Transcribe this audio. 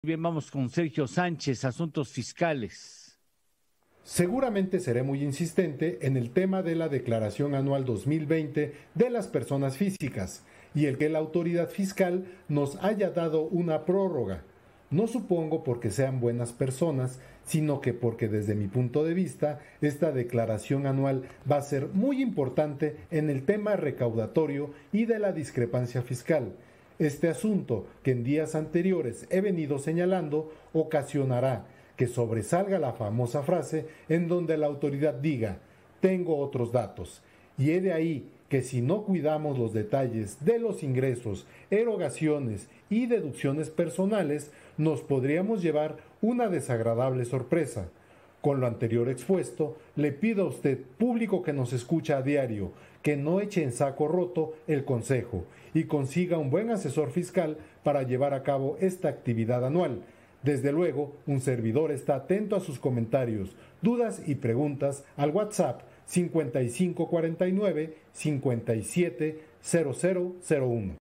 Bien, vamos con Sergio Sánchez, asuntos fiscales. Seguramente seré muy insistente en el tema de la declaración anual 2020 de las personas físicas y el que la autoridad fiscal nos haya dado una prórroga. No supongo porque sean buenas personas, sino que porque desde mi punto de vista esta declaración anual va a ser muy importante en el tema recaudatorio y de la discrepancia fiscal. Este asunto, que en días anteriores he venido señalando, ocasionará que sobresalga la famosa frase en donde la autoridad diga, tengo otros datos. Y he de ahí que si no cuidamos los detalles de los ingresos, erogaciones y deducciones personales, nos podríamos llevar una desagradable sorpresa. Con lo anterior expuesto, le pido a usted, público que nos escucha a diario, que no eche en saco roto el consejo y consiga un buen asesor fiscal para llevar a cabo esta actividad anual. Desde luego, un servidor está atento a sus comentarios, dudas y preguntas al WhatsApp 5549 570001.